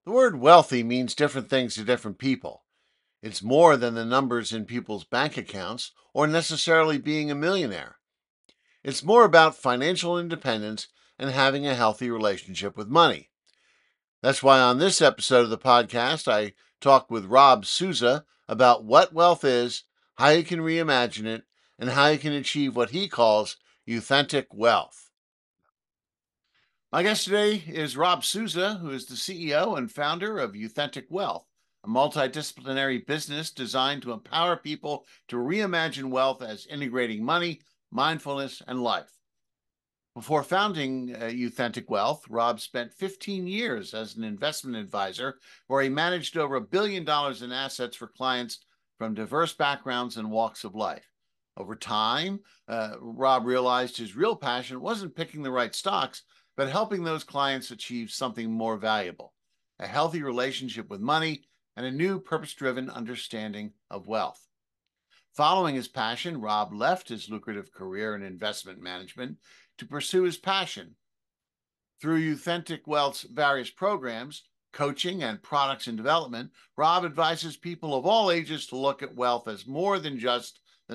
The word wealthy means different things to different people. It's more than the numbers in people's bank accounts or necessarily being a millionaire. It's more about financial independence and having a healthy relationship with money. That's why on this episode of the podcast, I talk with Rob Souza about what wealth is, how you can reimagine it, and how you can achieve what he calls authentic wealth. My guest today is Rob Souza, who is the CEO and founder of Authentic Wealth, a multidisciplinary business designed to empower people to reimagine wealth as integrating money, mindfulness, and life. Before founding Authentic Wealth, Rob spent 15 years as an investment advisor, where he managed over $1 billion in assets for clients from diverse backgrounds and walks of life. Over time, Rob realized his real passion wasn't picking the right stocks, but helping those clients achieve something more valuable, a healthy relationship with money, and a new purpose driven understanding of wealth. Following his passion, Rob left his lucrative career in investment management to pursue his passion. Through Authentic Wealth's various programs, coaching, and products in development, Rob advises people of all ages to look at wealth as more than just the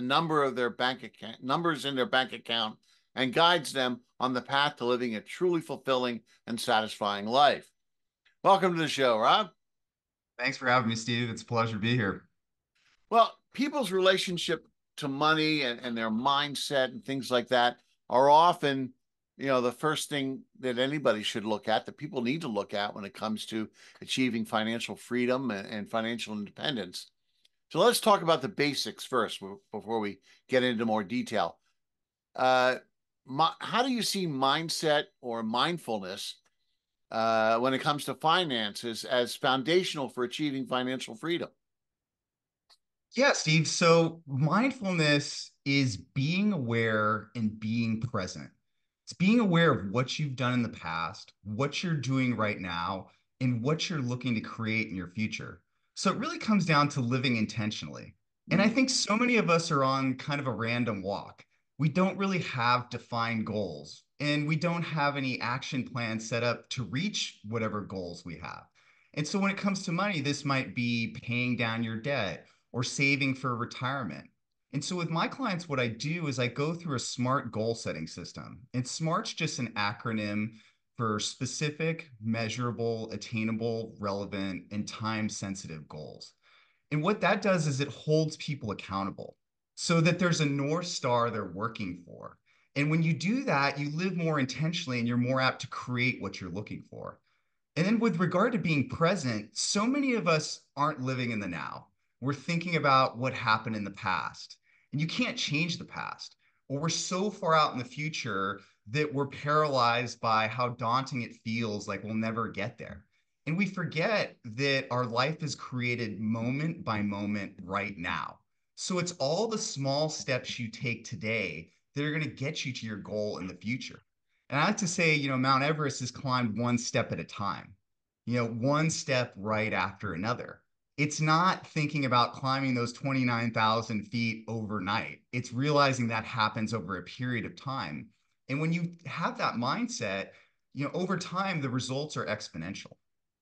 numbers in their bank account, and guides them on the path to living a truly fulfilling and satisfying life. Welcome to the show, Rob. Thanks for having me, Steve. It's a pleasure to be here. Well, people's relationship to money and their mindset and things like that are often, the first thing that anybody should look at, that people need to look at when it comes to achieving financial freedom and financial independence. So let's talk about the basics first before we get into more detail. Uh, how do you see mindset or mindfulness when it comes to finances as foundational for achieving financial freedom? Yeah, Steve. So mindfulness is being aware and being present. It's being aware of what you've done in the past, what you're doing right now, and what you're looking to create in your future. So it really comes down to living intentionally. And I Mm. think so many of us are on kind of a random walk. We don't really have defined goals, and we don't have any action plan set up to reach whatever goals we have. And so when it comes to money, this might be paying down your debt or saving for retirement. And so with my clients, what I do is I go through a SMART goal setting system. And SMART's just an acronym for specific, measurable, attainable, relevant, and time sensitive goals. And what that does is it holds people accountable so that there's a North Star they're working for. And when you do that, you live more intentionally and you're more apt to create what you're looking for. And then with regard to being present, so many of us aren't living in the now. We're thinking about what happened in the past, and you can't change the past. Or we're so far out in the future that we're paralyzed by how daunting it feels like we'll never get there. And we forget that our life is created moment by moment right now. So it's all the small steps you take today that are going to get you to your goal in the future. And I like to say, Mount Everest is climbed one step at a time, one step right after another. It's not thinking about climbing those 29,000 feet overnight. It's realizing that happens over a period of time. And when you have that mindset, over time, the results are exponential.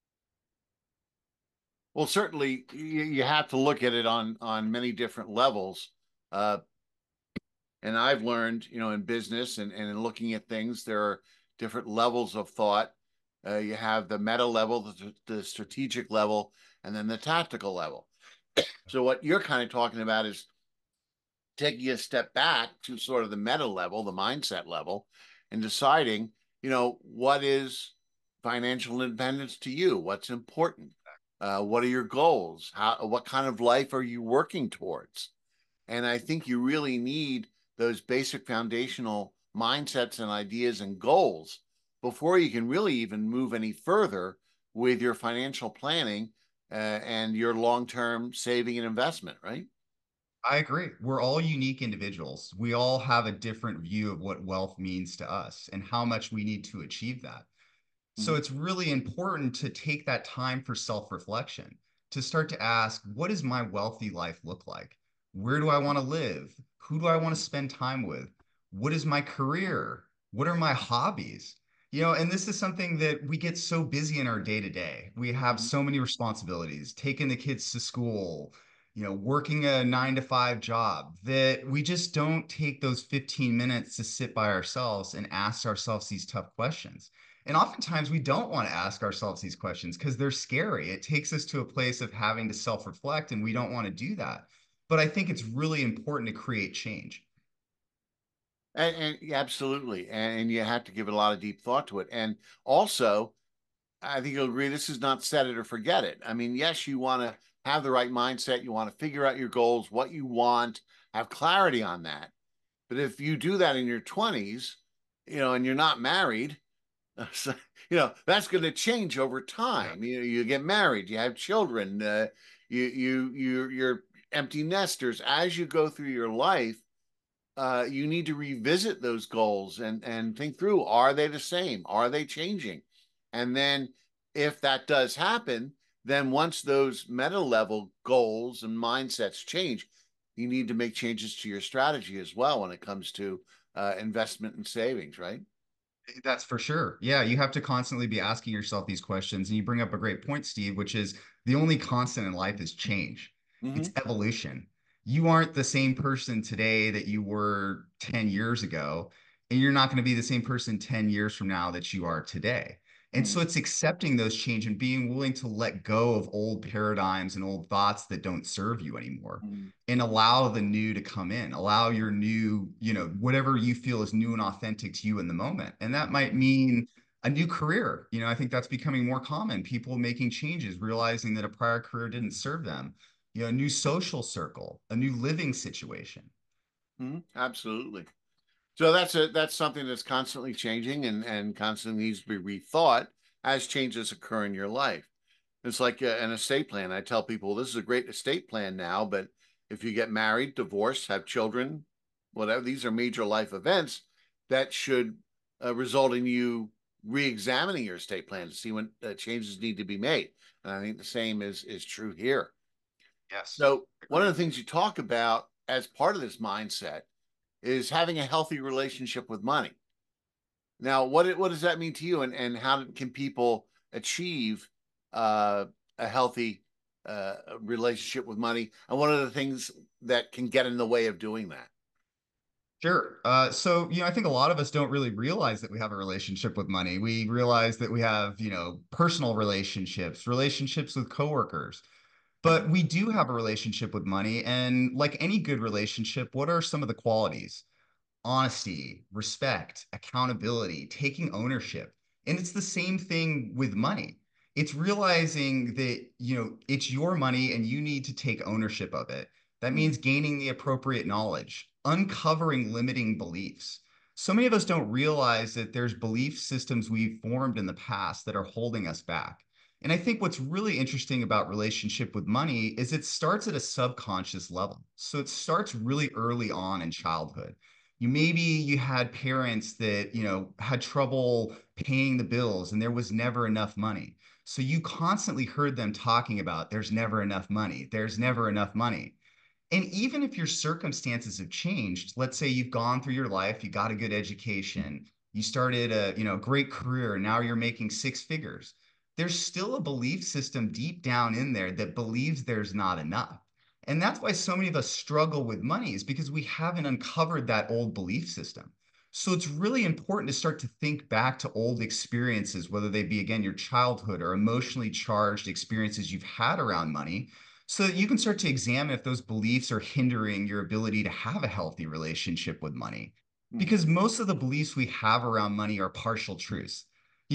Well, certainly you have to look at it on many different levels. Uh, and I've learned, in business and in looking at things, there are different levels of thought. You have the meta level, the strategic level, and then the tactical level. So what you're kind of talking about is taking a step back to sort of the meta level, the mindset level, and deciding, what is financial independence to you? What's important? What are your goals? What kind of life are you working towards? And I think you really need those basic foundational mindsets and ideas and goals before you can really even move any further with your financial planning and your long term saving and investment, right? I agree. We're all unique individuals. We all have a different view of what wealth means to us and how much we need to achieve that. So Mm-hmm. it's really important to take that time for self-reflection, to start to ask, what does my wealthy life look like? Where do I want to live? Who do I want to spend time with? What is my career? What are my hobbies? And this is something that we get so busy in our day to day. We have Mhm. so many responsibilities, taking the kids to school, working a 9 to 5 job, that we just don't take those 15 minutes to sit by ourselves and ask ourselves these tough questions. And oftentimes we don't want to ask ourselves these questions because they're scary. It takes us to a place of having to self reflect, and we don't want to do that. But I think it's really important to create change. And yeah, absolutely, and you have to give it a lot of deep thought to it. And also, I think you'll agree this is not set it or forget it. I mean, yes, you want to have the right mindset, you want to figure out your goals, what you want, have clarity on that. But if you do that in your 20s, and you're not married, so, that's going to change over Yeah. time. You get married, you have children, you're empty nesters. As you go through your life, you need to revisit those goals and think through: are they the same? Are they changing? And then, if that does happen, then once those meta level goals and mindsets change, you need to make changes to your strategy as well when it comes to investment and savings, right? That's for sure. Yeah, you have to constantly be asking yourself these questions. And you bring up a great point, Steve, which is the only constant in life is change. It's Mm-hmm. evolution. You aren't the same person today that you were 10 years ago, and you're not going to be the same person 10 years from now that you are today. And so Mm-hmm. it's accepting those change and being willing to let go of old paradigms and old thoughts that don't serve you anymore and allow the new to come in, allow your new, whatever you feel is new and authentic to you in the moment. And that might mean a new career. I think that's becoming more common. People making changes, realizing that a prior career didn't serve them, a new social circle, a new living situation. Mm-hmm. Absolutely. So that's something that's constantly changing and constantly needs to be rethought as changes occur in your life. It's like an estate plan. I tell people this is a great estate plan now, but if you get married, divorced, have children, whatever, these are major life events that should result in you re-examining your estate plan to see when changes need to be made. And I think the same is true here. Yes, So one of the agreed. things you talk about as part of this mindset is having a healthy relationship with money. Now, what does that mean to you, and how can people achieve a healthy relationship with money? And what are the things that can get in the way of doing that? Sure. So, I think a lot of us don't really realize that we have a relationship with money. We realize that we have, personal relationships, relationships with coworkers, but we do have a relationship with money. And like any good relationship, what are some of the qualities? Honesty, respect, accountability, taking ownership. And it's the same thing with money. It's realizing that, it's your money and you need to take ownership of it. That Mm, means gaining the appropriate knowledge, uncovering limiting beliefs. So many of us don't realize that there's belief systems we've formed in the past that are holding us back. And I think what's really interesting about relationship with money is it starts at a subconscious level. So it starts really early on in childhood. You had parents that had trouble paying the bills and there was never enough money, so you constantly heard them talking about there's never enough money, there's never enough money. And even if your circumstances have changed, let's say you've gone through your life, you got a good education, you started a great career, and now you're making 6 figures, there's still a belief system deep down in there that believes there's not enough. And that's why so many of us struggle with money, is because we haven't uncovered that old belief system. So it's really important to start to think back to old experiences, whether they be, again, your childhood or emotionally charged experiences you've had around money, so that you can start to examine if those beliefs are hindering your ability to have a healthy relationship with money. mm, Because most of the beliefs we have around money are partial truths.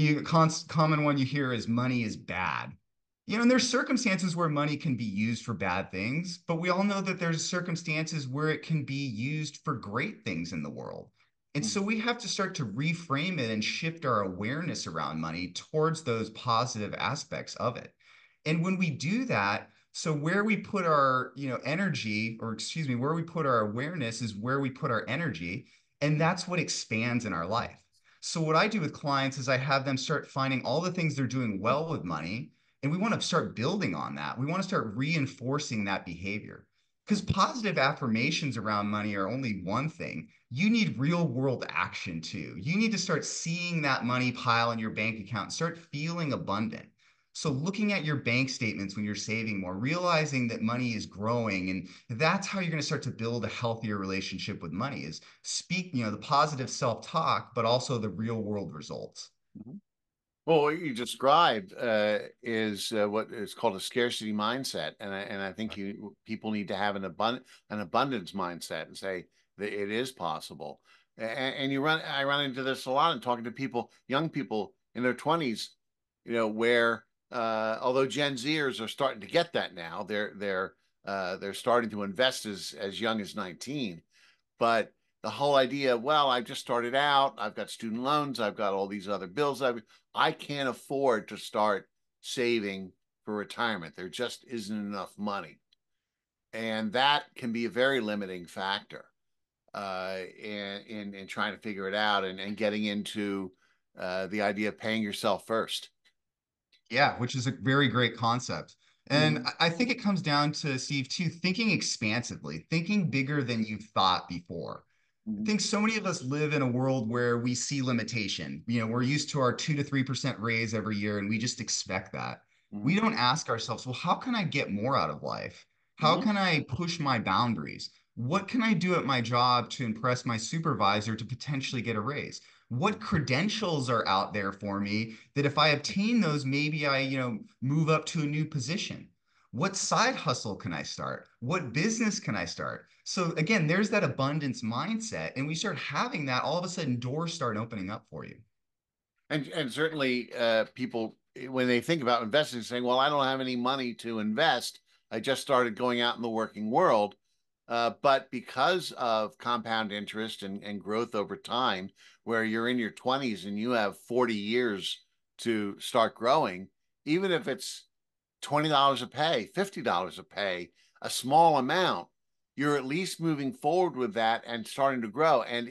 Common one you hear is money is bad. And there's circumstances where money can be used for bad things, but we all know that there's circumstances where it can be used for great things in the world. And mm, so we have to start to reframe it and shift our awareness around money towards those positive aspects of it. And when we do that, so where we put our, energy, or excuse me, where we put our awareness is where we put our energy, and that's what expands in our life. So what I do with clients is I have them start finding all the things they're doing well with money, and we want to start building on that. We want to start reinforcing that behavior. Because positive affirmations around money are only one thing. You need real world action too. You need to start seeing that money pile in your bank account, start feeling abundant. So, looking at your bank statements when you're saving more, realizing that money is growing, and that's how you're going to start to build a healthier relationship with money is speak, the positive self talk, but also the real world results. Mhm. Well, what you described is what is called a scarcity mindset, and I think you people need to have an abundance mindset and say that it is possible. And I run into this a lot in talking to people, young people in their 20s, where although Gen Zers are starting to get that now, they're starting to invest as young as 19. But the whole idea, well, I've just started out, I've got student loans, I've got all these other bills, I can't afford to start saving for retirement. There just isn't enough money. And that can be a very limiting factor in trying to figure it out and getting into the idea of paying yourself first. Yeah, which is a very great concept. And Mm-hmm. I think it comes down to, Steve, too, thinking expansively, thinking bigger than you thought before. I Mm-hmm. think so many of us live in a world where we see limitation. We're used to our 2 to 3% raise every year, and we just expect that. We Mm-hmm. don't ask ourselves, well, how can I get more out of life? How Mm-hmm. can I push my boundaries? What can I do at my job to impress my supervisor to potentially get a raise? What credentials are out there for me that if I obtain those, maybe I, move up to a new position? What side hustle can I start? What business can I start? So again, there's that abundance mindset, and we start having that, all of a sudden doors start opening up for you. And certainly people when they think about investing, saying, "Well, I don't have any money to invest. I just started going out in the working world." But because of compound interest and growth over time, where you're in your 20s and you have 40 years to start growing, even if it's $20 a pay, $50 a pay, a small amount, you're at least moving forward with that and starting to grow. And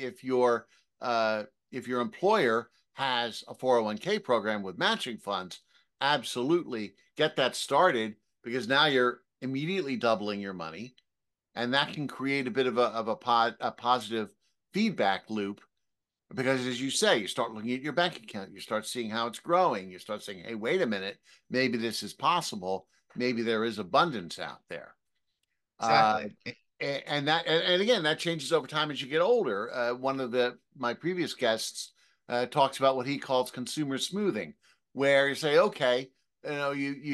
if your employer has a 401k program with matching funds, absolutely get that started because now you're immediately doubling your money, and that can create a bit of a positive feedback loop because, as you say, you start looking at your bank account, you start seeing how it's growing, you start saying, hey, wait a minute, maybe this is possible, maybe there is abundance out there. uh, Exactly. and again, that changes over time as you get older. One of the my previous guests talks about what he calls consumer smoothing, where you say, okay, you know,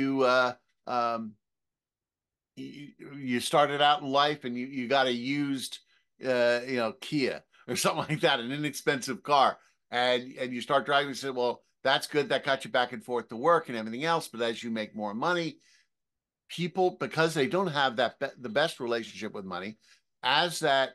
um, you started out in life and you got a used Kia or something like that, an inexpensive car, and you start driving and say, well, that's good, that got you back and forth to work and everything else, but as you make more money, people, because they don't have the best relationship with money, as that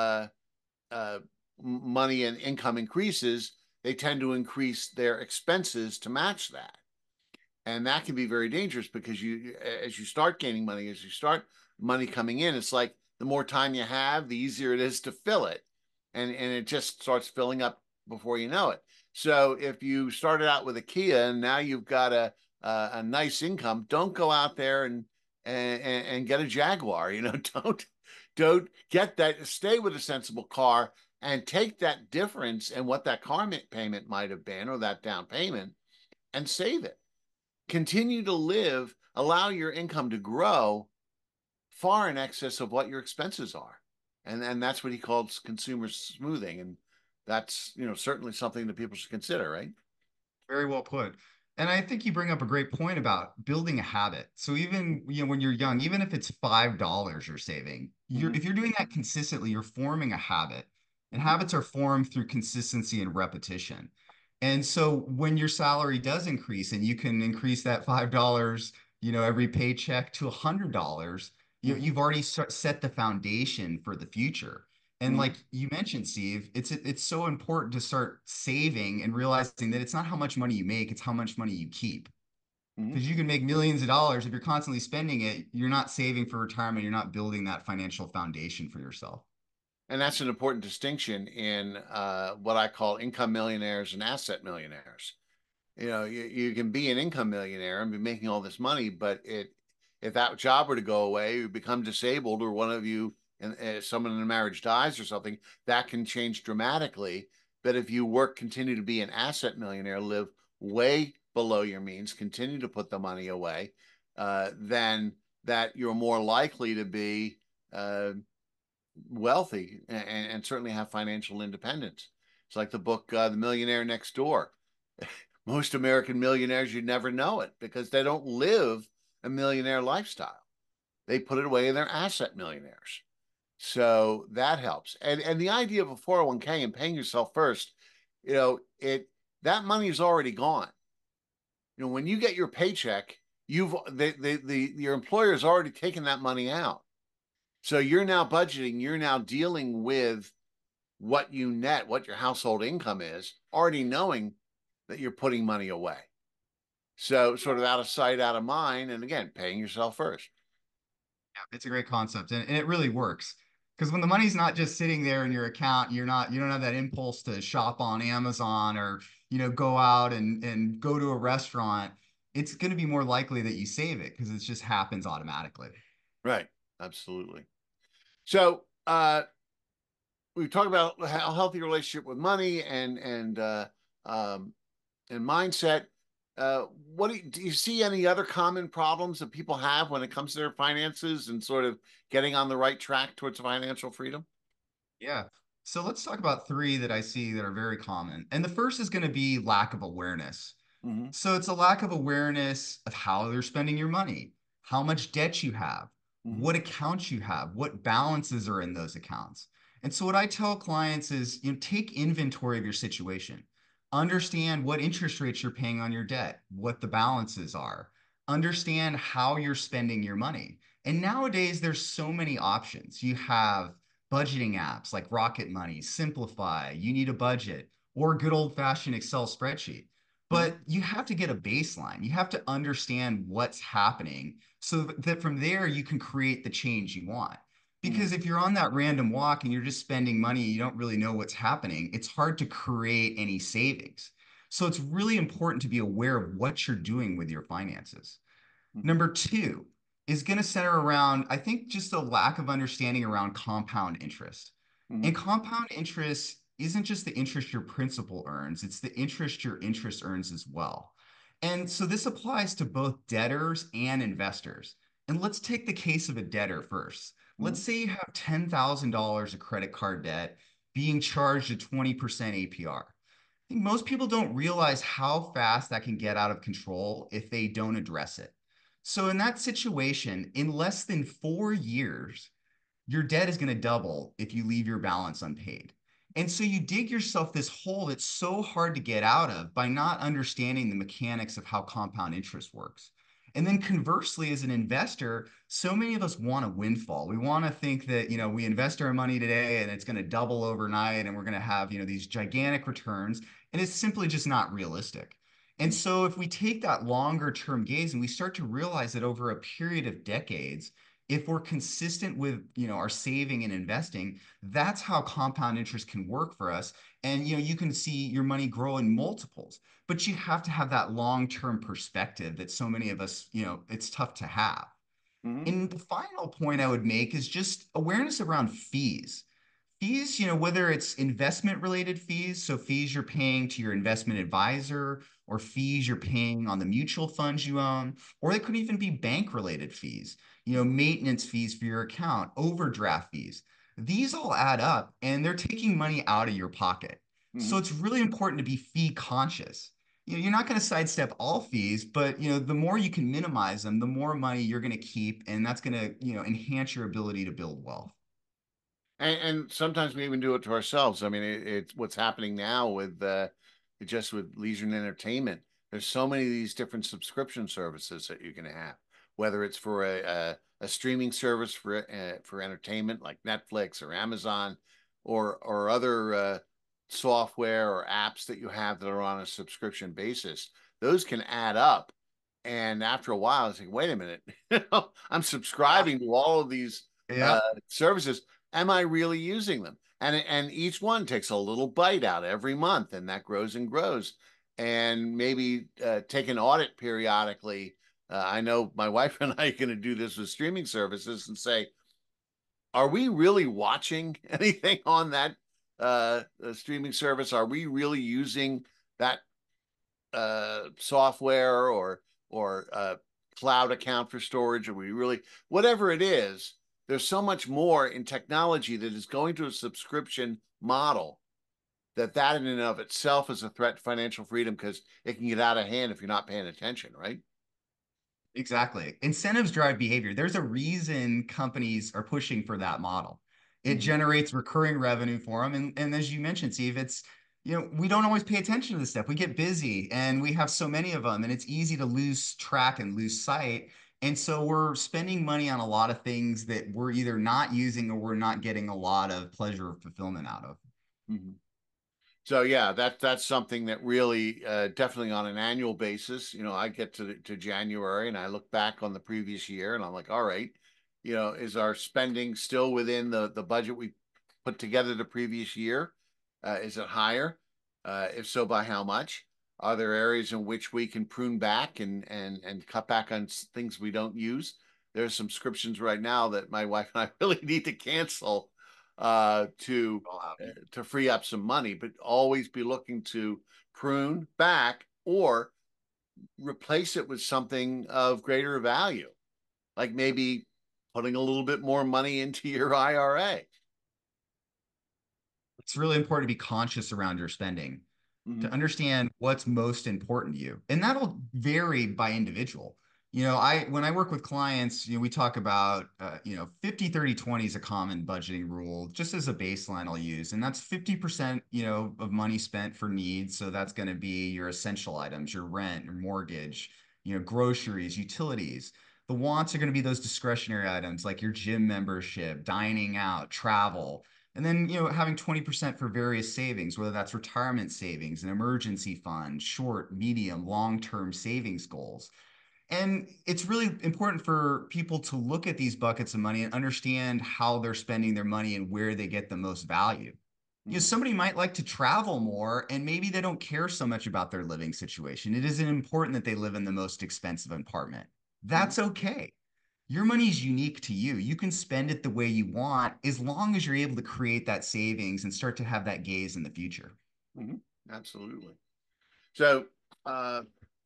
uh, money and income increases, they tend to increase their expenses to match that, and that can be very dangerous because as you start gaining money, as you start money coming in, it's like the more time you have, the easier it is to fill it, and it just starts filling up before you know it. So if you started out with a Kia and now you've got a nice income, don't go out there and get a Jaguar. Don't get that. Stay with a sensible car and take that difference and what that car payment might have been or that down payment and save it. Continue to live, allow your income to grow far in excess of what your expenses are. And that's what he calls consumer smoothing. And that's, certainly something that people should consider, right? Very well put. And I think you bring up a great point about building a habit. So even, when you're young, even if it's $5 you're saving, Mm-hmm. if you're doing that consistently, you're forming a habit. And Mm-hmm. habits are formed through consistency and repetition. And so when your salary does increase and you can increase that $5, every paycheck to $100, Mm-hmm. you've already set the foundation for the future. And Mm-hmm. like you mentioned, Steve, it's so important to start saving and realizing that it's not how much money you make, it's how much money you keep. Mm-hmm. Because you can make millions of dollars if you're constantly spending it, you're not saving for retirement, you're not building that financial foundation for yourself. And that's an important distinction in what I call income millionaires and asset millionaires. You can be an income millionaire and be making all this money, but if that job were to go away, you become disabled, or one of you and someone in a marriage dies or something, that can change dramatically. But if you continue to be an asset millionaire, live way below your means, continue to put the money away, then that you're more likely to be wealthy and certainly have financial independence. It's like the book The Millionaire Next Door. Most American millionaires, you never know it because they don't live a millionaire lifestyle. They put it away in their asset millionaires. So that helps. And the idea of a 401k and paying yourself first, that money is already gone. When you get your paycheck, your employer has already taken that money out. So you're now budgeting, you're now dealing with what you net, what your household income is, already knowing that you're putting money away. So sort of out of sight, out of mind, and again, paying yourself first. Yeah, it's a great concept, and it really works. Because when the money's not just sitting there in your account, you don't have that impulse to shop on Amazon or, go out and go to a restaurant. It's going to be more likely that you save it because it just happens automatically. Right. Absolutely. So we talked about a healthy relationship with money and mindset. What do you see any other common problems that people have when it comes to their finances and sort of getting on the right track towards financial freedom? Yeah. So let's talk about three that I see that are very common. And the first is going to be lack of awareness. Mm-hmm. So it's a lack of awareness of how they're spending your money, how much debt you have, Mm-hmm. what accounts you have, what balances are in those accounts. And so what I tell clients is, take inventory of your situation. Understand what interest rates you're paying on your debt, what the balances are. Understand how you're spending your money. And nowadays there's so many options. You have budgeting apps like Rocket Money, Simplify, You Need a Budget, or good old-fashioned Excel spreadsheet. Mm-hmm. But you have to get a baseline. You have to understand what's happening so that from there you can create the change you want. Mm-hmm. Because if you're on that random walk and you're just spending money, you don't really know what's happening, it's hard to create any savings. So it's really important to be aware of what you're doing with your finances. Mm-hmm. Number two is going to center around, I think, just a lack of understanding around compound interest. Mm-hmm. And compound interest isn't just the interest your principal earns, it's the interest your interest earns as well. And so this applies to both debtors and investors. And let's take the case of a debtor first. Mm-hmm. Let's say you have $10,000 of credit card debt being charged a 20% APR. I think most people don't realize how fast that can get out of control if they don't address it. So, in that situation, in less than 4 years, your debt is going to double if you leave your balance unpaid. And so you dig yourself this hole that's so hard to get out of by not understanding the mechanics of how compound interest works. And then conversely, as an investor, so many of us want a windfall. We want to think that, we invest our money today and it's going to double overnight and we're going to have, these gigantic returns. And it's simply just not realistic. And so if we take that longer term gaze and we start to realize that over a period of decades, if we're consistent with our saving and investing, that's how compound interest can work for us. And you can see your money grow in multiples, but you have to have that long-term perspective that so many of us, it's tough to have. Mm-hmm. And the final point I would make is just awareness around fees. Fees, whether it's investment related fees, so fees you're paying to your investment advisor, or fees you're paying on the mutual funds you own, or they could even be bank related fees, maintenance fees for your account, overdraft fees. These all add up and they're taking money out of your pocket. Mm-hmm. So it's really important to be fee conscious. You're not going to sidestep all fees, but the more you can minimize them, the more money you're going to keep, and that's going to, enhance your ability to build wealth. And sometimes we even do it to ourselves. I mean, it's what's happening now with just with leisure and entertainment. There's so many of these different subscription services that you can have, whether it's for a streaming service for entertainment like Netflix or Amazon, or other software or apps that you have that are on a subscription basis. Those can add up, and after a while, it's like, wait a minute, I'm Yeah. subscribing to all of these Yeah. services. Am I really using them? And each one takes a little bite out every month, and that grows and grows. And maybe take an audit periodically I know my wife and I are going to do this with streaming services and say, are we really watching anything on that streaming service? Are we really using that software or cloud account for storage? Are we really, whatever it is? There's so much more in technology that is going to a subscription model that in and of itself is a threat to financial freedom because it can get out of hand if you're not paying attention, right? Exactly. Incentives drive behavior. There's a reason companies are pushing for that model. It Mm-hmm. generates recurring revenue for them. And as you mentioned, Steve, we don't always pay attention to this stuff. We get busy and we have so many of them, and it's easy to lose track and lose sight. And so we're spending money on a lot of things that we're either not using or we're not getting a lot of pleasure or fulfillment out of. Mm-hmm. So yeah, that's something that really definitely on an annual basis, I get to January and I look back on the previous year and I'm like, all right, is our spending still within the budget we put together the previous year? Is it higher? If so, by how much? Are there areas in which we can prune back and cut back on things we don't use? There's subscriptions right now that my wife and I really need to cancel uh, to All happen. to free up some money, but always be looking to prune back or replace it with something of greater value, like maybe putting a little bit more money into your IRA. It's really important to be conscious around your spending, to Mm-hmm. understand what's most important to you. And that'll vary by individual. I when I work with clients, we talk about 50, 30, 20 is a common budgeting rule, just as a baseline I'll use. And that's 50%, of money spent for needs. So that's going to be your essential items, your rent, your mortgage, groceries, utilities. The wants are going to be those discretionary items like your gym membership, dining out, travel. And then, having 20% for various savings, whether that's retirement savings, an emergency fund, short, medium, long-term savings goals. And it's really important for people to look at these buckets of money and understand how they're spending their money and where they get the most value. Mm-hmm. Somebody might like to travel more and maybe they don't care so much about their living situation. It isn't important that they live in the most expensive apartment. That's okay. Your money is unique to you. You can spend it the way you want as long as you're able to create that savings and start to have that gaze in the future. Mm-hmm. Absolutely. So, uh,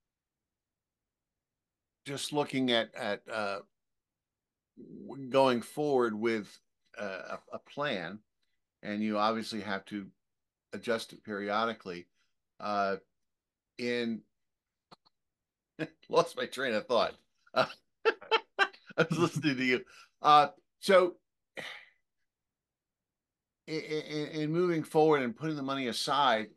just looking at going forward with a plan, and you obviously have to adjust it periodically. Uh, in Lost my train of thought. Uh, I was listening to you. So, in moving forward and putting the money aside,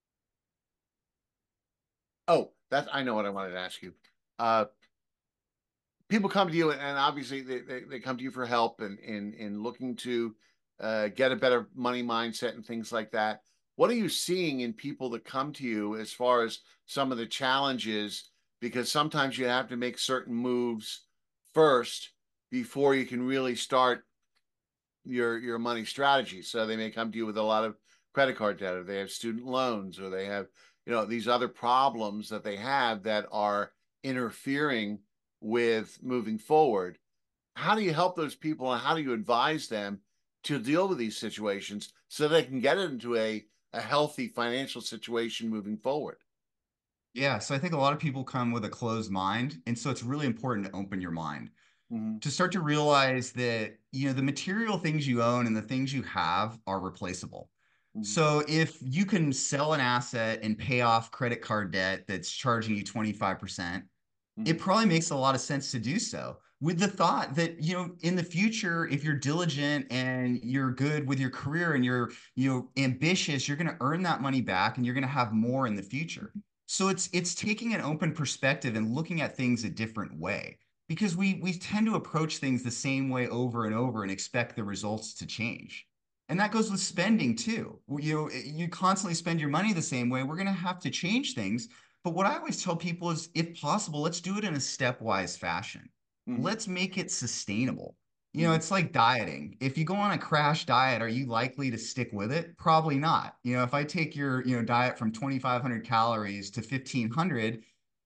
oh, that's I know what I wanted to ask you. Uh, People come to you, and obviously they come to you for help and in looking to get a better money mindset and things like that. What are you seeing in people that come to you as far as some of the challenges? Because sometimes you have to make certain moves first before you can really start your money strategy. So they may come to you with a lot of credit card debt, or they have student loans, or they have these other problems that they have that are interfering with moving forward. How do you help those people, and how do you advise them to deal with these situations so they can get into a healthy financial situation moving forward? Yeah, so I think a lot of people come with a closed mind, and so it's really important to open your mind Mm-hmm. to start to realize that, the material things you own and the things you have are replaceable. Mm-hmm. So if you can sell an asset and pay off credit card debt that's charging you 25%, Mm-hmm. it probably makes a lot of sense to do so with the thought that, in the future, if you're diligent and you're good with your career and you're, ambitious, you're going to earn that money back and you're going to have more in the future. So it's taking an open perspective and looking at things a different way because we tend to approach things the same way over and over and expect the results to change. And that goes with spending too. You constantly spend your money the same way. We're going to have to change things, but what I always tell people is, if possible, let's do it in a stepwise fashion. Mm-hmm. Let's make it sustainable. Mm-hmm. It's like dieting. If you go on a crash diet, are you likely to stick with it? Probably not. If I take your, diet from 2,500 calories to 1,500,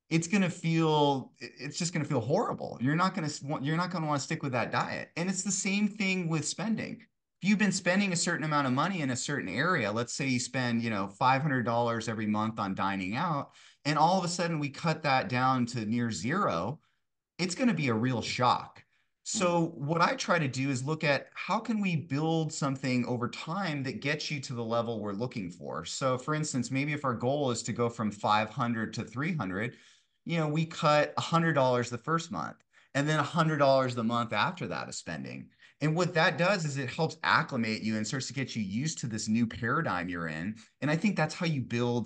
it's just going to feel horrible. You're not going to want to stick with that diet. And it's the same thing with spending. If you've been spending a certain amount of money in a certain area, let's say you spend, $500 every month on dining out, and all of a sudden we cut that down to near zero, it's going to be a real shock. Mhm. So what I try to do is look at how can we build something over time that gets you to the level we're looking for. So for instance, maybe if our goal is to go from 500 to 300, we cut $100 the first month and then $100 the month after that of spending. And what that does is it helps acclimate you and starts to get you used to this new paradigm you're in. And I think that's how you build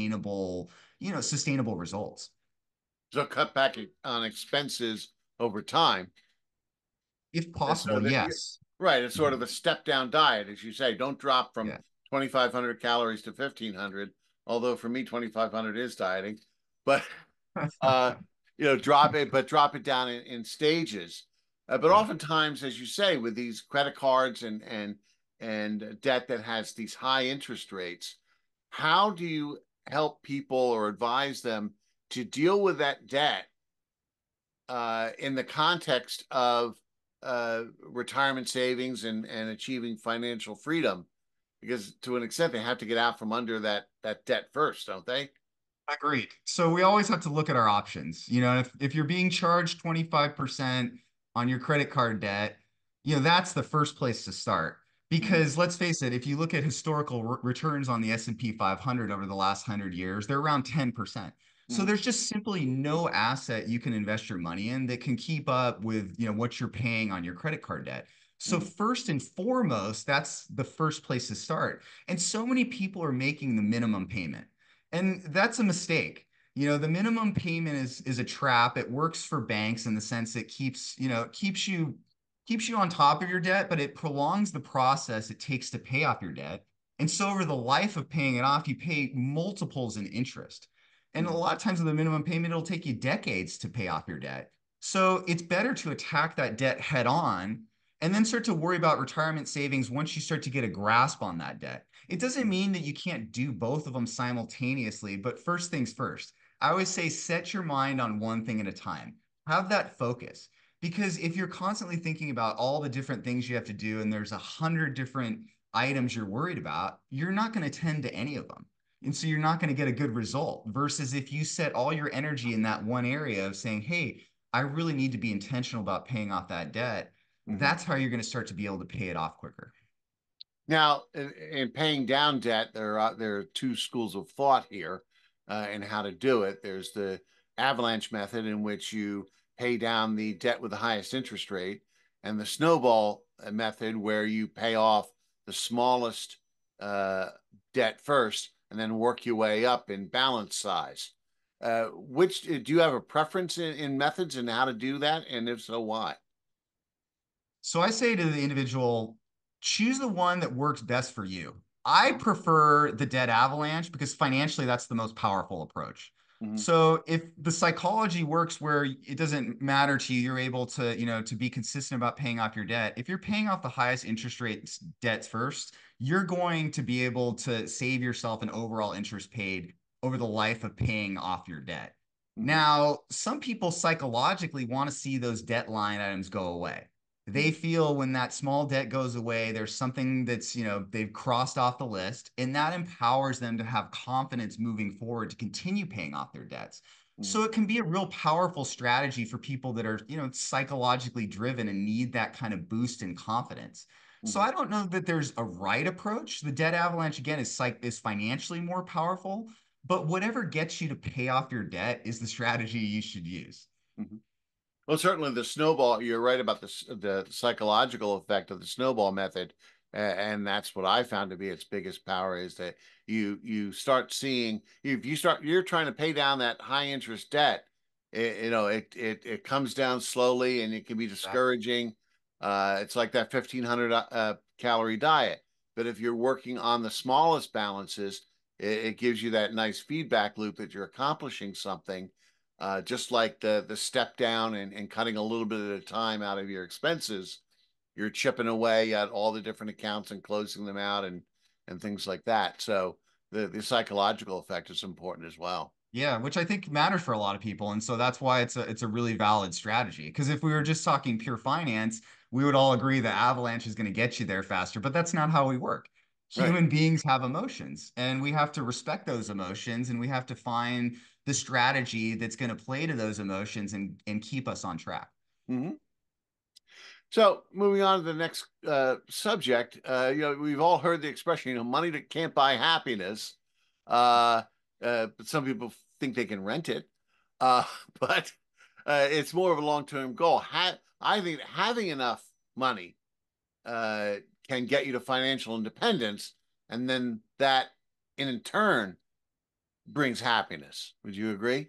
sustainable results. So cut back on expenses over time. If And so possible, that, yes. right, it's sort Mhm. of a step down diet, as you say. Don't drop from Yeah. 2,500 calories to 1,500. Although for me, 2,500 is dieting, but uh, drop it down in stages. But Yeah. oftentimes, as you say, with these credit cards and debt that has these high interest rates, how do you help people or advise them to deal with that debt in the context of retirement savings and achieving financial freedom? Because to an extent, they have to get out from under that debt first, don't they? Agreed. So we always have to look at our options. If you're being charged 25% on your credit card debt, that's the first place to start. Mm-hmm. Because let's face it, if you look at historical returns on the S&P 500 over the last 100 years, they're around 10%. So Mm-hmm. there's just simply no asset you can invest your money in that can keep up with, what you're paying on your credit card debt. So Mm-hmm. first and foremost, that's the first place to start. And so many people are making the minimum payment. And that's a mistake. The minimum payment is a trap. It works for banks in the sense it keeps you on top of your debt, but it prolongs the process it takes to pay off your debt. And so over the life of paying it off, you pay multiples in interest. And a Mm-hmm. lot of times with the minimum payment, it'll take you decades to pay off your debt. So it's better to attack that debt head on and then start to worry about retirement savings once you start to get a grasp on that debt. It doesn't mean that you can't do both of them simultaneously, but first things first. I always say set your mind on one thing at a time. Have that focus. Because if you're constantly thinking about all the different things you have to do and there's 100 different items you're worried about, you're not going to tend to any of them. And so you're not going to get a good result. Versus if you set all your energy in that one area of saying, hey, I really need to be intentional about paying off that debt, Mm-hmm. that's how you're going to start to be able to pay it off quicker. Now, in paying down debt, there are two schools of thought here, in how to do it. There's the avalanche method, in which you pay down the debt with the highest interest rate, and the snowball method, where you pay off the smallest uh, debt first, and then work your way up in balance size. Which do you have a preference in methods and how to do that? And if so, why? So I say to the individual, choose the one that works best for you. I prefer the debt avalanche because financially that's the most powerful approach. Mm-hmm. So if the psychology works where it doesn't matter to you, you're able to, to be consistent about paying off your debt. If you're paying off the highest interest rates debts first, you're going to be able to save yourself an overall interest paid over the life of paying off your debt. Mm-hmm. Now, some people psychologically want to see those debt line items go away. They feel when that small debt goes away, there's something that's, they've crossed off the list, and that empowers them to have confidence moving forward to continue paying off their debts. Mm-hmm. So it can be a real powerful strategy for people that are, psychologically driven and need that kind of boost in confidence. So Mm-hmm. I don't know that there's a right approach. The debt avalanche again is financially more powerful, but whatever gets you to pay off your debt is the strategy you should use. Mm-hmm. Well, certainly the snowball, you're right about the psychological effect of the snowball method. And that's what I found to be its biggest power, is that you start seeing, if you're trying to pay down that high interest debt, it comes down slowly and it can be Exactly. discouraging. It's like that 1,500 calorie diet. But if you're working on the smallest balances, it gives you that nice feedback loop that you're accomplishing something, just like the step down and cutting a little bit at a time out of your expenses. You're chipping away at all the different accounts and closing them out and things like that. So the psychological effect is important as well. Yeah, which I think matters for a lot of people. And so that's why it's a really valid strategy. Because if we were just talking pure finance, we would all agree that Avalanche is going to get you there faster, but that's not how we work. Right. Human beings have emotions, and we have to respect those emotions, and we have to find the strategy that's going to play to those emotions and keep us on track. Hmm. So moving on to the next subject, we've all heard the expression, money that can't buy happiness. Uh, but some people think they can rent it. Uh, but it's more of a long-term goal. I think having enough money uh, can get you to financial independence, and then that, in turn, brings happiness. Would you agree?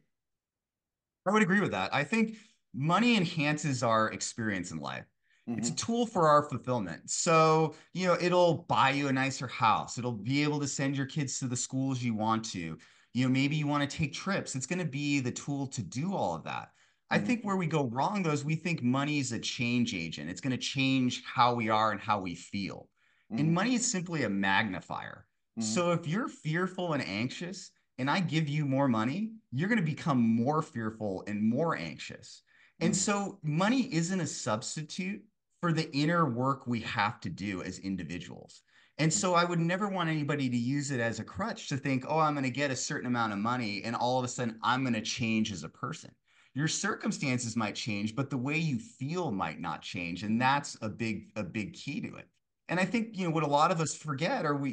I would agree with that. I think money enhances our experience in life. It's a Hmm. tool for our fulfillment. So, it'll buy you a nicer house. It'll be able to send your kids to the schools you want to. Maybe you want to take trips. It's going to be the tool to do all of that. I think Hmm. where we go wrong, though, is we think money is a change agent. It's going to change how we are and how we feel. And Hmm. money is simply a magnifier. Hmm. So if you're fearful and anxious, and I give you more money, you're going to become more fearful and more anxious. And Hmm. so money isn't a substitute for the inner work we have to do as individuals. And so I would never want anybody to use it as a crutch to think, oh, I'm going to get a certain amount of money and all of a sudden I'm going to change as a person. Your circumstances might change, but the way you feel might not change. And that's a big key to it. And I think, what a lot of us forget or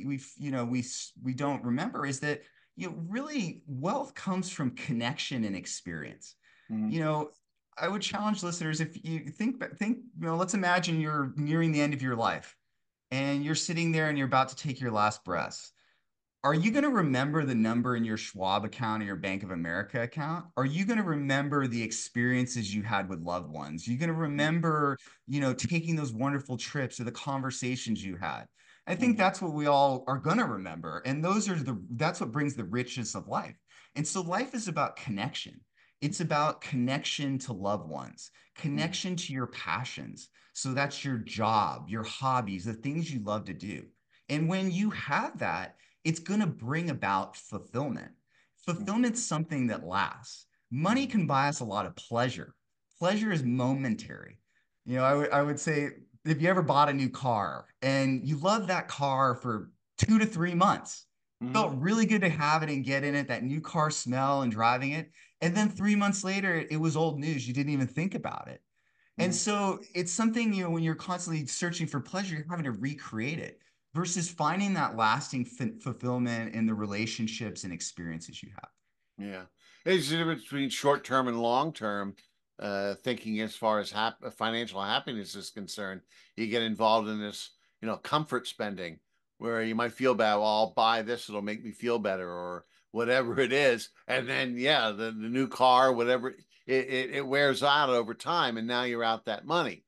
we don't remember is that really wealth comes from connection and experience. Hmm. You know, I would challenge listeners if you think, let's imagine you're nearing the end of your life and you're sitting there and you're about to take your last breaths. Are you going to remember the number in your Schwab account or your Bank of America account? Are you going to remember the experiences you had with loved ones? Are you going to remember, taking those wonderful trips or the conversations you had? I think Hmm. that's what we all are going to remember. And that's what brings the richness of life. And so life is about connection. It's about connection to loved ones, Hmm. connection to your passions. So that's your job, your hobbies, the things you love to do. And when you have that, it's going to bring about fulfillment. Fulfillment's something that lasts. Money Hmm. can buy us a lot of pleasure. Pleasure is momentary. I would say if you ever bought a new car and you loved that car for 2 to 3 months, Hmm. felt really good to have it and get in it, that new car smell and driving it. And then 3 months later, it was old news. You didn't even think about it. And Hmm. so it's something, when you're constantly searching for pleasure, you're having to recreate it versus finding that lasting fulfillment in the relationships and experiences you have. Yeah. It's the difference between short term and long term thinking as far as financial happiness is concerned. You get involved in this, comfort spending where you might feel bad. Well, I'll buy this, it'll make me feel better, or whatever it is. And then, yeah, the new car, whatever, it wears out over time, and now you're out that money.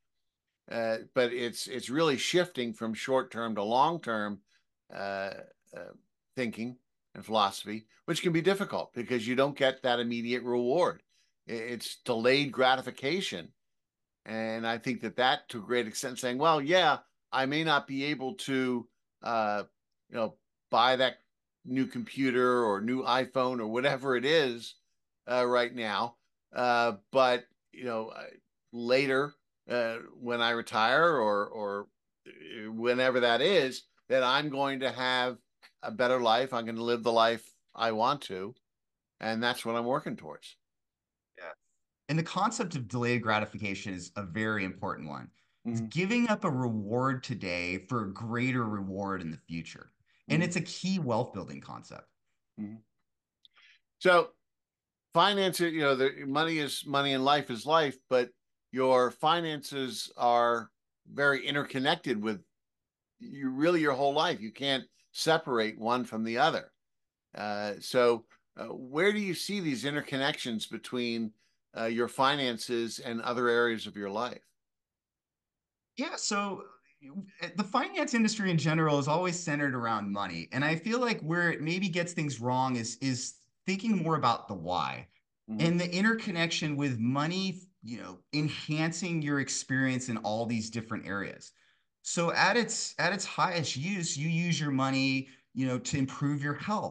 But it's really shifting from short term to long term uh, uh, thinking and philosophy, which can be difficult because you don't get that immediate reward. It's delayed gratification, and I think that to a great extent saying, well, yeah, I may not be able to, uh, you know, buy that new computer or new iPhone or whatever it is right now, but later when I retire or whenever that is, that I'm going to have a better life. I'm going to live the life I want to, and that's what I'm working towards. Yeah. And the concept of delayed gratification is a very important one. It's Mm-hmm. giving up a reward today for a greater reward in the future. And Mm-hmm. it's a key wealth building concept. Mm-hmm. So finance, the money is money and life is life, but your finances are very interconnected with your whole life. You can't separate one from the other. Where do you see these interconnections between your finances and other areas of your life? Yeah, so the finance industry in general is always centered around money. And I feel like where it maybe gets things wrong is thinking more about the why Mm-hmm. and the interconnection with money, enhancing your experience in all these different areas. So at its highest use, you use your money, to improve your health,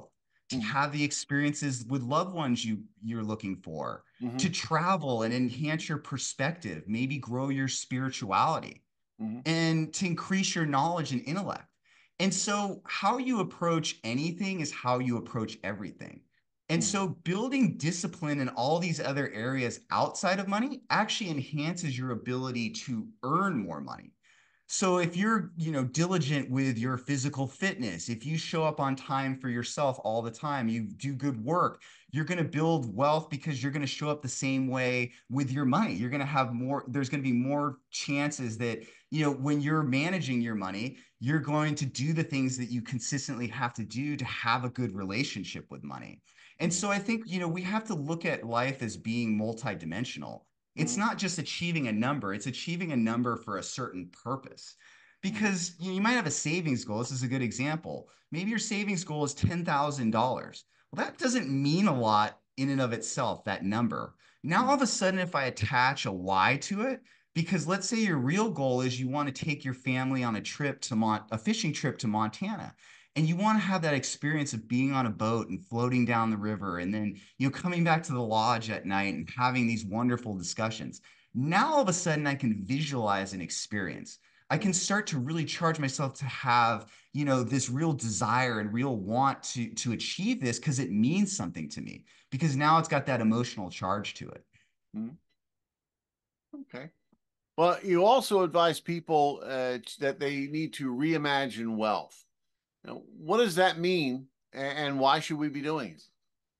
to Mhm. have the experiences with loved ones you're looking for, to Mhm. travel and enhance your perspective, maybe grow your spirituality, Mhm. and to increase your knowledge and intellect. And so, how you approach anything is how you approach everything. And Mhm. so, building discipline in all these other areas outside of money actually enhances your ability to earn more money. So if you're, diligent with your physical fitness, if you show up on time for yourself all the time, you do good work, you're going to build wealth because you're going to show up the same way with your money. You're going to have more, there's going to be more chances that, when you're managing your money, you're going to do the things that you consistently have to do to have a good relationship with money. And Mhm. so I think, we have to look at life as being multidimensional. It's Mhm. not just achieving a number, it's achieving a number for a certain purpose. Mhm. Because you might have a savings goal. This is a good example. Maybe your savings goal is $10,000. Well, that doesn't mean a lot in and of itself, that number. Now, all Mhm. of a sudden, if I attach a Y to it, because let's say your real goal is you want to take your family on a trip to a fishing trip to Montana, and you want to have that experience of being on a boat and floating down the river, and then coming back to the lodge at night and having these wonderful discussions. Now all of a sudden I can visualize an experience. I can Mhm. start to really charge myself to have, this real desire and real want to achieve this because it means something to me. Because now it's got that emotional charge to it. Mhm. Okay. Well, you also advise people that they need to reimagine wealth. Now, what does that mean, and why should we be doing it?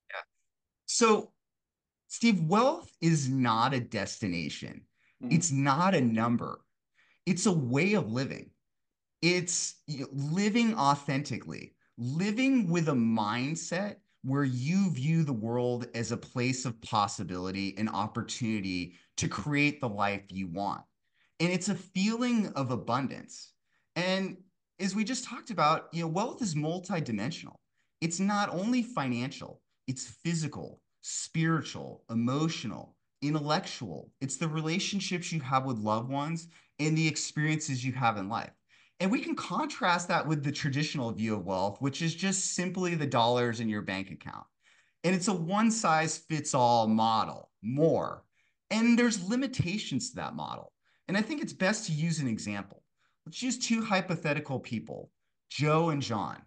So, Steve, wealth is not a destination. Mhm. It's not a number. It's a way of living. It's living authentically, living with a mindset where you view the world as a place of possibility and opportunity to create the life you want. And it's a feeling of abundance. And as we just talked about, wealth is multidimensional. It's not only financial, it's physical, spiritual, emotional, intellectual. It's the relationships you have with loved ones and the experiences you have in life. And we can contrast that with the traditional view of wealth, which is just simply the dollars in your bank account. And it's a one size fits all model, more. And there's limitations to that model. And I think it's best to use an example. Let's use two hypothetical people, Joe and John.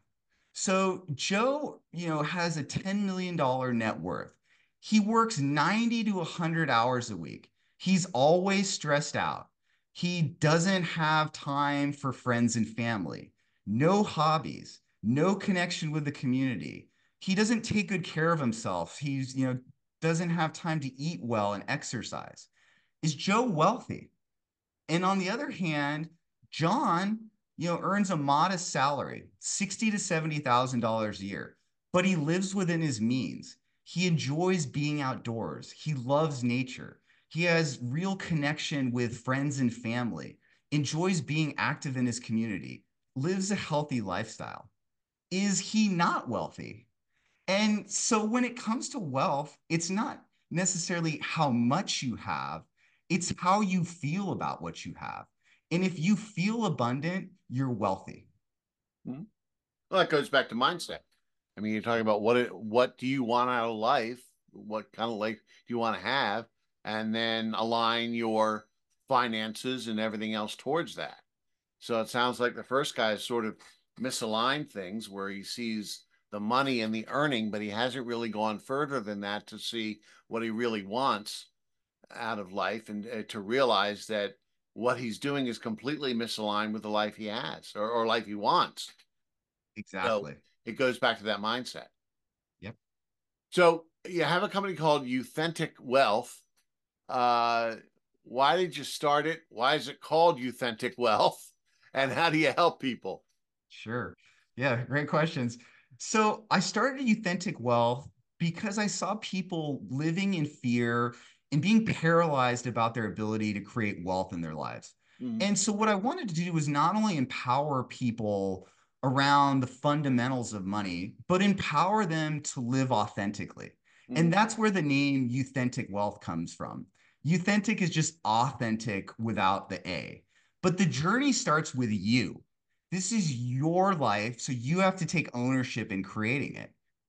So Joe, has a $10 million net worth. He works 90 to 100 hours a week. He's always stressed out. He doesn't have time for friends and family, no hobbies, no connection with the community. He doesn't take good care of himself. He's, doesn't have time to eat well and exercise. Is Joe wealthy? And on the other hand, John, earns a modest salary, 60 to $70,000 a year, but he lives within his means. He enjoys being outdoors. He loves nature. He has real connection with friends and family, enjoys being active in his community, lives a healthy lifestyle. Is he not wealthy? And so when it comes to wealth, it's not necessarily how much you have, it's how you feel about what you have. And if you feel abundant, you're wealthy. Mhm. Well, that goes back to mindset. I mean, you're talking about what do you want out of life? What kind of life do you want to have? And then align your finances and everything else towards that. So it sounds like the first guy is sort of misaligned things where he sees the money and the earning, but he hasn't really gone further than that to see what he really wants out of life and to realize that what he's doing is completely misaligned with the life he has or life he wants. So Exactly. it goes back to that mindset. Yep. So you have a company called Authentic Wealth. Uh, why did you start it? Why is it called Authentic Wealth? And how do you help people? Sure. Yeah, great questions. So I started Authentic Wealth because I saw people living in fear and being paralyzed about their ability to create wealth in their lives. Mhm. And so what I wanted to do was not only empower people around the fundamentals of money, but empower them to live authentically. And Mhm. that's where the name Authentic Wealth comes from. Authentic is just authentic without the A. But the journey starts with you. This is your life, so you have to take ownership in creating it.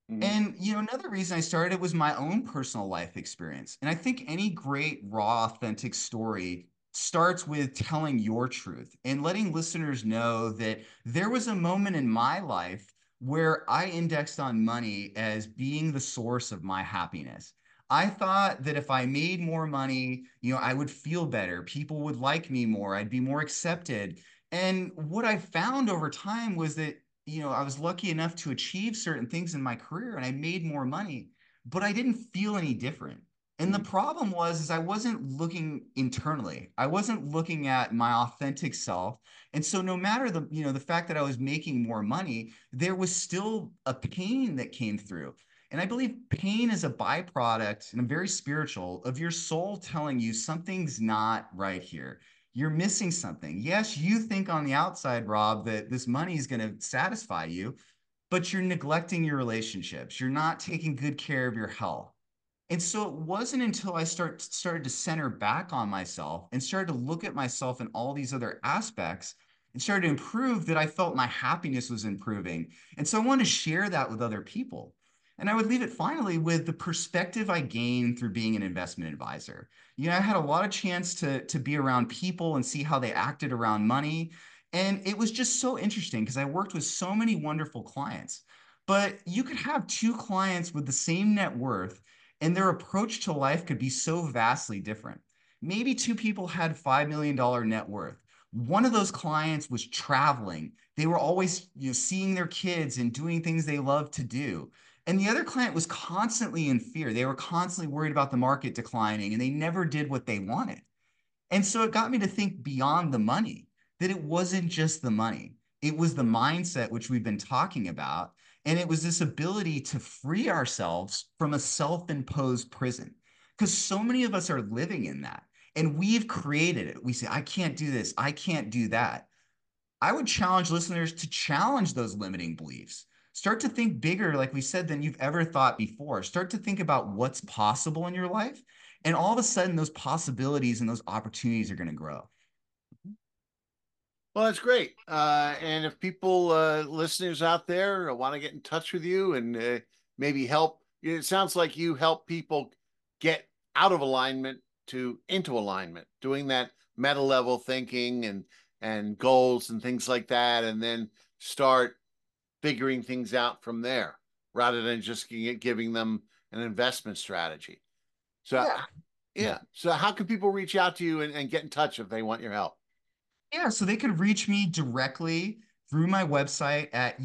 Hmm. And, another reason I started was my own personal life experience. And I think any great, raw, authentic story starts with telling your truth and letting listeners know that there was a moment in my life where I indexed on money as being the source of my happiness. I thought that if I made more money, I would feel better. People would like me more. I'd be more accepted. And what I found over time was that I was lucky enough to achieve certain things in my career and I made more money, but I didn't feel any different. And the problem was is I wasn't looking internally. I wasn't looking at my authentic self. And so no matter the fact that I was making more money, there was still a pain that came through. And I believe pain is a byproduct, and I'm very spiritual, of your soul telling you something's not right here. You're missing something. Yes, you think on the outside, Rob, that this money is going to satisfy you, but you're neglecting your relationships. You're not taking good care of your health. And so it wasn't until I started to center back on myself and started to look at myself in all these other aspects and started to improve that I felt my happiness was improving. And so I wanted to share that with other people. And I would leave it finally with the perspective I gained through being an investment advisor. I had a lot of chance to be around people and see how they acted around money. And it was just so interesting because I worked with so many wonderful clients. But you could have two clients with the same net worth and their approach to life could be so vastly different. Maybe two people had $5 million net worth. One of those clients was traveling. They were always, seeing their kids and doing things they love to do. And the other client was constantly in fear. They were constantly worried about the market declining and they never did what they wanted. And so it got me to think beyond the money, that it wasn't just the money. It was the mindset, which we've been talking about. And it was this ability to free ourselves from a self imposed prison. Because so many of us are living in that. And we've created it. We say, I can't do this. I can't do that. I would challenge listeners to challenge those limiting beliefs. Start to think bigger, like we said, than you've ever thought before. Start to think about what's possible in your life. And all of a sudden, those possibilities and those opportunities are going to grow. Well, that's great. And if people, listeners out there, want to get in touch with you and maybe help, it sounds like you help people get out of alignment to into alignment, doing that meta level thinking and goals and things like that, and then start figuring things out from there rather than just giving them an investment strategy. So, Yeah. yeah. So, how can people reach out to you and get in touch if they want your help? Yeah, so they could reach me directly through my website at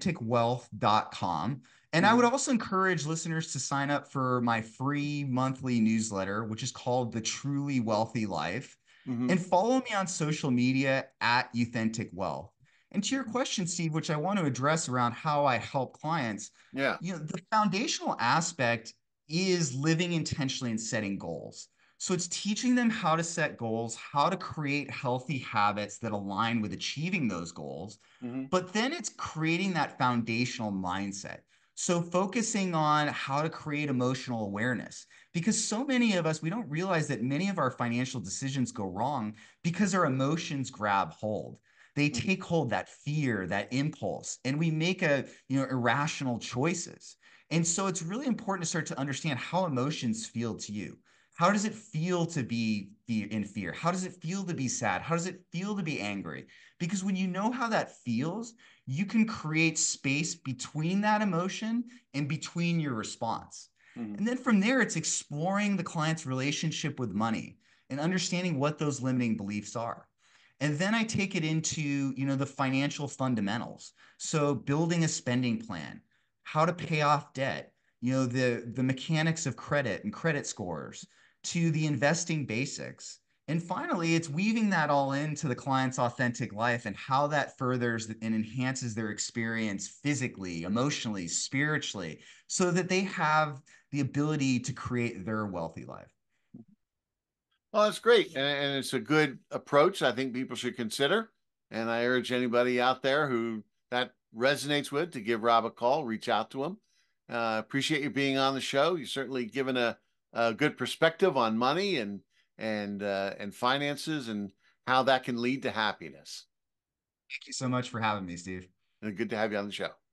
authenticwealth.com. And I would Hmm. also encourage listeners to sign up for my free monthly newsletter, which is called The Truly Wealthy Life. Hmm. And follow me on social media at Authentic Wealth. And to your question, Steve, which I want to address around how I help clients, Yeah. the foundational aspect is living intentionally and setting goals. So it's teaching them how to set goals, how to create healthy habits that align with achieving those goals. Hmm. But then it's creating that foundational mindset. So focusing on how to create emotional awareness, because so many of us, we don't realize that many of our financial decisions go wrong because our emotions grab hold. They Hmm. take hold, that fear, that impulse, and we make irrational choices. And so it's really important to start to understand how emotions feel to you. How does it feel to be in fear? How does it feel to be sad? How does it feel to be angry? Because when you know how that feels, you can create space between that emotion and between your response. Hmm. And then from there, it's exploring the client's relationship with money and understanding what those limiting beliefs are. And then I take it into, the financial fundamentals. So building a spending plan, how to pay off debt, the mechanics of credit and credit scores, to the investing basics. And finally, it's weaving that all into the client's authentic life and how that furthers and enhances their experience physically, emotionally, spiritually, so that they have the ability to create their wealthy life. Well, that's great. And it's a good approach I think people should consider. And I urge anybody out there who that resonates with to give Rob a call, reach out to him. Appreciate you being on the show. You've certainly given a good perspective on money and finances and how that can lead to happiness. Thank you so much for having me, Steve. And good to have you on the show.